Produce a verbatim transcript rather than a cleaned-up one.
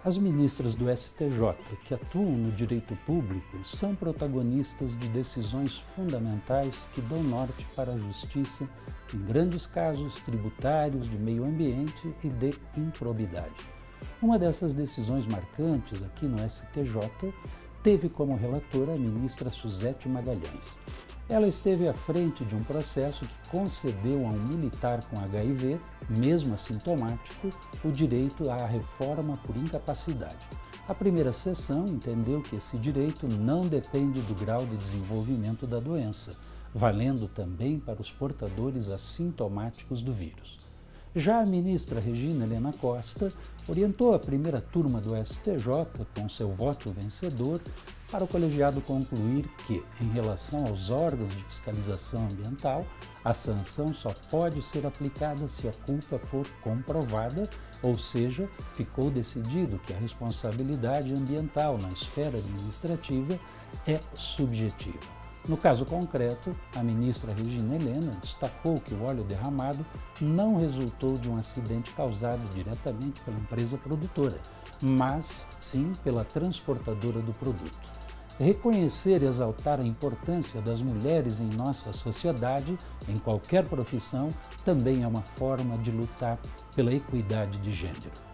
As ministras do S T J que atuam no direito público são protagonistas de decisões fundamentais que dão norte para a justiça em grandes casos tributários, de meio ambiente e de improbidade. Uma dessas decisões marcantes aqui no S T J teve como relatora a ministra Suzete Magalhães. Ela esteve à frente de um processo que concedeu a um militar com H I V, mesmo assintomático, o direito à reforma por incapacidade. A primeira sessão entendeu que esse direito não depende do grau de desenvolvimento da doença, valendo também para os portadores assintomáticos do vírus. Já a ministra Regina Helena Costa orientou a primeira turma do S T J, com seu voto vencedor, para o colegiado concluir que, em relação aos órgãos de fiscalização ambiental, a sanção só pode ser aplicada se a culpa for comprovada, ou seja, ficou decidido que a responsabilidade ambiental na esfera administrativa é subjetiva. No caso concreto, a ministra Regina Helena destacou que o óleo derramado não resultou de um acidente causado diretamente pela empresa produtora, mas sim pela transportadora do produto. Reconhecer e exaltar a importância das mulheres em nossa sociedade, em qualquer profissão, também é uma forma de lutar pela equidade de gênero.